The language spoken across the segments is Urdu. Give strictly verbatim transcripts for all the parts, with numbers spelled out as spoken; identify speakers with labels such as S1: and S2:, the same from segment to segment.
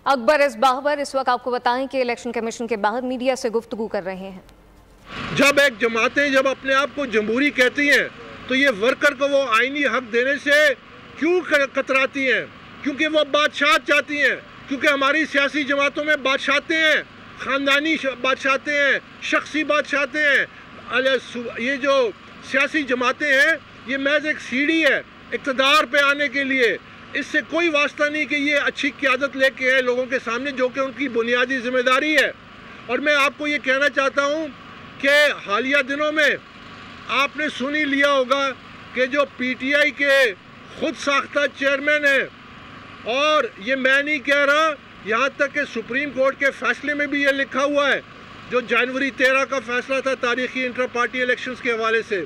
S1: اکبر ایس باہر اس وقت آپ کو بتائیں کہ الیکشن کمیشن کے باہر میڈیا سے گفتگو کر رہے ہیں۔
S2: جب ایک جماعتیں جب اپنے آپ کو جمہوری کہتی ہیں تو یہ ورکر کو وہ آئینی حق دینے سے کیوں کتراتی ہیں؟ کیونکہ وہ بادشاہت چاہتی ہیں، کیونکہ ہماری سیاسی جماعتوں میں بادشاہتیں ہیں، خاندانی بادشاہتیں ہیں، شخصی بادشاہتیں ہیں۔ یہ جو سیاسی جماعتیں ہیں یہ محض ایک سیڑھی ہے اقتدار پہ آنے کے لیے، اس سے کوئی واسطہ نہیں کہ یہ اچھی قیادت لے کے ہیں لوگوں کے سامنے، جو کہ ان کی بنیادی ذمہ داری ہے۔ اور میں آپ کو یہ کہنا چاہتا ہوں کہ حالیہ دنوں میں آپ نے سن ہی لیا ہوگا کہ جو پی ٹی آئی کے خود ساختہ چیئرمین ہیں، اور یہ میں نہیں کہہ رہا، یہاں تک کہ سپریم کورٹ کے فیصلے میں بھی یہ لکھا ہوا ہے، جو جنوری تیرہ کا فیصلہ تھا تاریخی انٹرا پارٹی الیکشنز کے حوالے سے،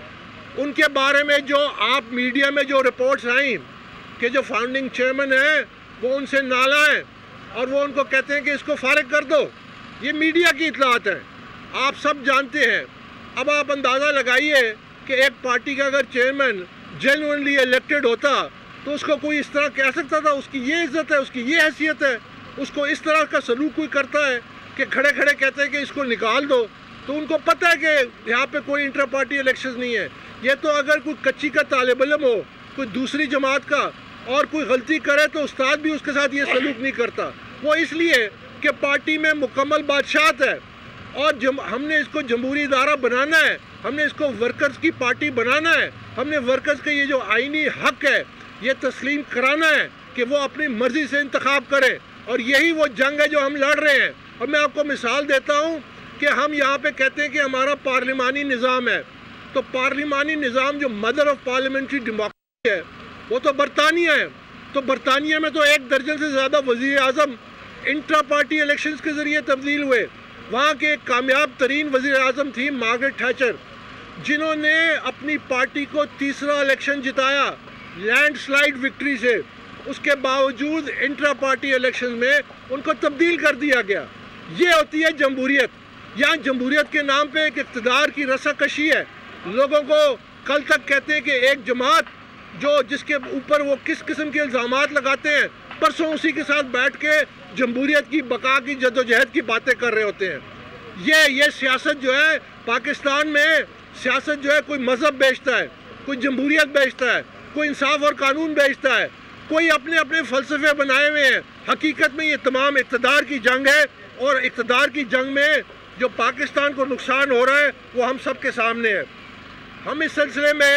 S2: ان کے بارے میں جو آپ میڈیا میں جو رپورٹس آئیں کہ جو فاؤنڈنگ چیئرمین ہیں وہ ان سے نالا ہیں اور وہ ان کو کہتے ہیں کہ اس کو فارغ کر دو، یہ میڈیا کی اطلاعات ہیں، آپ سب جانتے ہیں۔ اب آپ اندازہ لگائیے کہ ایک پارٹی کا اگر چیئرمین جینوئنلی الیکٹڈ ہوتا تو اس کو کوئی اس طرح کہہ سکتا تھا؟ اس کی یہ عزت ہے، اس کی یہ حیثیت ہے، اس کو اس طرح کا سلوک کوئی کرتا ہے کہ کھڑے کھڑے کہتے ہیں کہ اس کو نکال دو؟ تو ان کو پتہ ہے کہ یہاں پہ کوئی انٹرا پارٹی الیکشنز نہیں ہے۔ یہ تو اگر کوئی کچی کا طالب علم ہو، کوئی دوسری جماعت کا، اور کوئی غلطی کرے تو استاد بھی اس کے ساتھ یہ سلوک نہیں کرتا، وہ اس لیے کہ پارٹی میں مکمل بادشاہت ہے، اور ہم نے اس کو جمہوری ادارہ بنانا ہے، ہم نے اس کو ورکرز کی پارٹی بنانا ہے، ہم نے ورکرز کے یہ جو آئینی حق ہے یہ تسلیم کرانا ہے کہ وہ اپنی مرضی سے انتخاب کریں، اور یہی وہ جنگ ہے جو ہم لڑ رہے ہیں۔ اور میں آپ کو مثال دیتا ہوں کہ ہم یہاں پہ کہتے ہیں کہ ہمارا پارلیمانی نظام ہے، تو پارلیمانی نظام جو مدر آف پارلیمنٹری ڈیموکریسی ہے وہ تو برطانیہ ہے، تو برطانیہ میں تو ایک درجن سے زیادہ وزیر اعظم انٹرا پارٹی الیکشنز کے ذریعے تبدیل ہوئے۔ وہاں کے ایک کامیاب ترین وزیر اعظم تھی مارگریٹ تھیچر، جنہوں نے اپنی پارٹی کو تیسرا الیکشن جتایا لینڈ سلائیڈ وکٹری سے، اس کے باوجود انٹرا پارٹی الیکشن میں ان کو تبدیل کر دیا گیا۔ یہ ہوتی ہے جمہوریت۔ یہاں جمہوریت کے نام پہ ایک اقتدار کی رسا کشی ہے، لوگوں کو کل تک کہتے ہیں کہ ایک جماعت جو جس کے اوپر وہ کس قسم کے الزامات لگاتے ہیں، پرسوں اسی کے ساتھ بیٹھ کے جمہوریت کی بقا کی جدوجہد کی باتیں کر رہے ہوتے ہیں۔ یہ یہ سیاست جو ہے پاکستان میں، سیاست جو ہے کوئی مذہب بیچتا ہے، کوئی جمہوریت بیچتا ہے، کوئی انصاف اور قانون بیچتا ہے، کوئی اپنے اپنے فلسفے بنائے ہوئے ہیں۔ حقیقت میں یہ تمام اقتدار کی جنگ ہے، اور اقتدار کی جنگ میں جو پاکستان کو نقصان ہو رہا ہے وہ ہم سب کے سامنے ہے۔ ہم اس سلسلے میں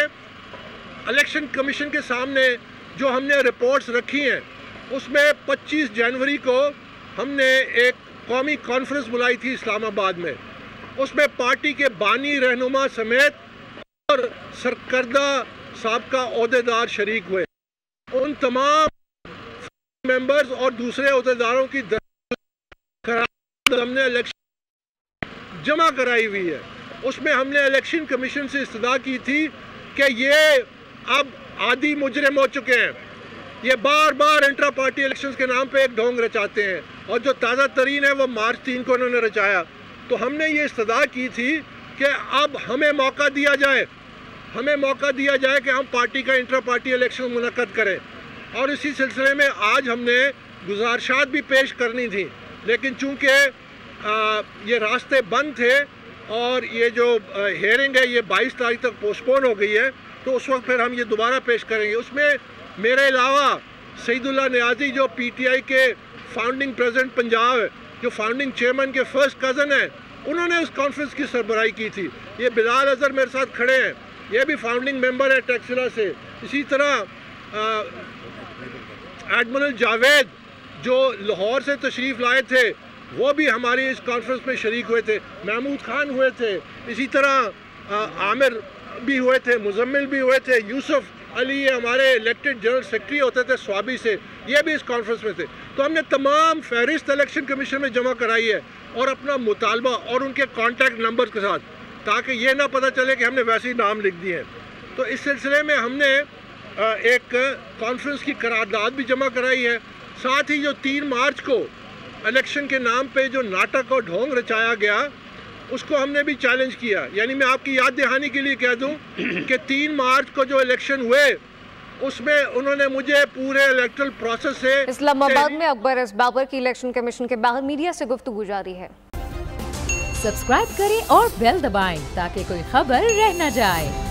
S2: الیکشن کمیشن کے سامنے جو ہم نے رپورٹس رکھی ہیں، اس میں پچیس جنوری کو ہم نے ایک قومی کانفرنس بلائی تھی اسلام آباد میں، اس میں پارٹی کے بانی رہنما سمیت اور سرکردہ سابقہ عہدیدار شریک ہوئے۔ ان تمام ممبرز اور دوسرے عہدیداروں کی درخواست ہم نے الیکشن جمع کرائی ہوئی ہے۔ اس میں ہم نے الیکشن کمیشن سے استدعا کی تھی کہ یہ اب عادی مجرم ہو چکے ہیں، یہ بار بار انٹرا پارٹی الیکشنز کے نام پہ ایک ڈھونگ رچاتے ہیں، اور جو تازہ ترین ہے وہ مارچ تین کو انہوں نے رچایا۔ تو ہم نے یہ استدعا کی تھی کہ اب ہمیں موقع دیا جائے، ہمیں موقع دیا جائے کہ ہم پارٹی کا انٹرا پارٹی الیکشن منعقد کریں۔ اور اسی سلسلے میں آج ہم نے گزارشات بھی پیش کرنی تھی، لیکن چونکہ یہ راستے بند تھے اور یہ جو ہیئرنگ ہے یہ بائیس تاریخ تک پوسٹ پون ہو گئی ہے، تو اس وقت پھر ہم یہ دوبارہ پیش کریں گے۔ اس میں میرے علاوہ سعید اللہ نیازی جو پی ٹی آئی کے فاؤنڈنگ پریزیڈنٹ پنجاب ہے، جو فاؤنڈنگ چیئرمین کے فرسٹ کزن ہیں، انہوں نے اس کانفرنس کی سربراہی کی تھی۔ یہ بلال اظہر میرے ساتھ کھڑے ہیں، یہ بھی فاؤنڈنگ ممبر ہے ٹیکسلا سے۔ اسی طرح ایڈمرل جاوید جو لاہور سے تشریف لائے تھے، وہ بھی ہماری اس کانفرنس میں شریک ہوئے تھے۔ محمود خان ہوئے تھے، اسی طرح عامر بھی ہوئے تھے، مزمل بھی ہوئے تھے، یوسف علی ہمارے الیکٹڈ جنرل سیکرٹری ہوتے تھے سوابی سے، یہ بھی اس کانفرنس میں تھے۔ تو ہم نے تمام فہرست الیکشن کمیشن میں جمع کرائی ہے، اور اپنا مطالبہ اور ان کے کانٹیکٹ نمبر کے ساتھ، تاکہ یہ نہ پتہ چلے کہ ہم نے ویسے ہی نام لکھ دیے ہیں۔ تو اس سلسلے میں ہم نے ایک کانفرنس کی قرارداد بھی جمع کرائی ہے۔ ساتھ ہی جو تین مارچ کو الیکشن کے نام پہ جو ناٹک اور ڈھونگ رچایا گیا، اس کو ہم نے بھی چیلنج کیا۔ یعنی میں آپ کی یاد دہانی کے لیے کہہ دوں کہ تین مارچ کو جو الیکشن ہوئے اس میں انہوں نے مجھے پورے الیکٹرل پروسیس سے
S1: اسلام آباد میں اکبر ایس بابر کی الیکشن کمیشن کے باہر میڈیا سے گفتگو جاری ہے.
S3: سبسکرائب کریں اور بیل دبائیں تاکہ کوئی خبر رہ نہ جائے.